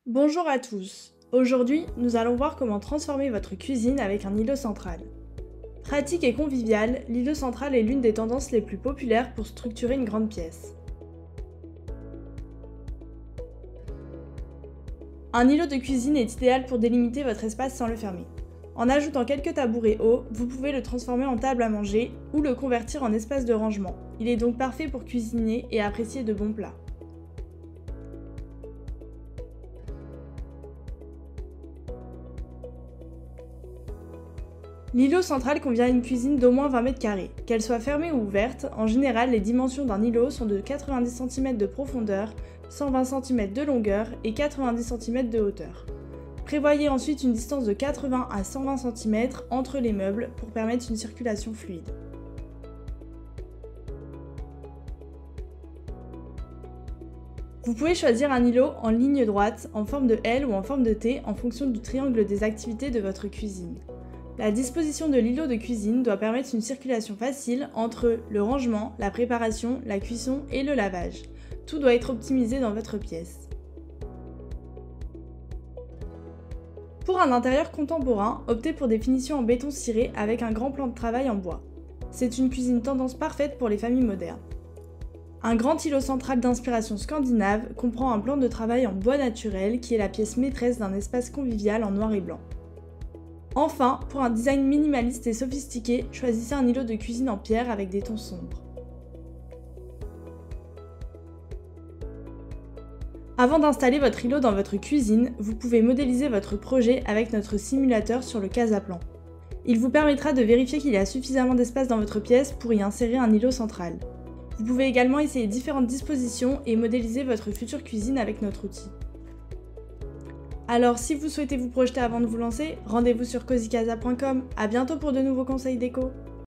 Bonjour à tous. Aujourd'hui, nous allons voir comment transformer votre cuisine avec un îlot central. Pratique et convivial, l'îlot central est l'une des tendances les plus populaires pour structurer une grande pièce. Un îlot de cuisine est idéal pour délimiter votre espace sans le fermer. En ajoutant quelques tabourets hauts, vous pouvez le transformer en table à manger ou le convertir en espace de rangement. Il est donc parfait pour cuisiner et apprécier de bons plats. L'îlot central convient à une cuisine d'au moins 20 m². Qu'elle soit fermée ou ouverte, en général les dimensions d'un îlot sont de 90 cm de profondeur, 120 cm de longueur et 90 cm de hauteur. Prévoyez ensuite une distance de 80 à 120 cm entre les meubles pour permettre une circulation fluide. Vous pouvez choisir un îlot en ligne droite, en forme de L ou en forme de T en fonction du triangle des activités de votre cuisine. La disposition de l'îlot de cuisine doit permettre une circulation facile entre le rangement, la préparation, la cuisson et le lavage. Tout doit être optimisé dans votre pièce. Pour un intérieur contemporain, optez pour des finitions en béton ciré avec un grand plan de travail en bois. C'est une cuisine tendance parfaite pour les familles modernes. Un grand îlot central d'inspiration scandinave comprend un plan de travail en bois naturel qui est la pièce maîtresse d'un espace convivial en noir et blanc. Enfin, pour un design minimaliste et sophistiqué, choisissez un îlot de cuisine en pierre avec des tons sombres. Avant d'installer votre îlot dans votre cuisine, vous pouvez modéliser votre projet avec notre simulateur sur le Casaplan. Il vous permettra de vérifier qu'il y a suffisamment d'espace dans votre pièce pour y insérer un îlot central. Vous pouvez également essayer différentes dispositions et modéliser votre future cuisine avec notre outil. Alors si vous souhaitez vous projeter avant de vous lancer, rendez-vous sur cozycasa.com. À bientôt pour de nouveaux conseils déco.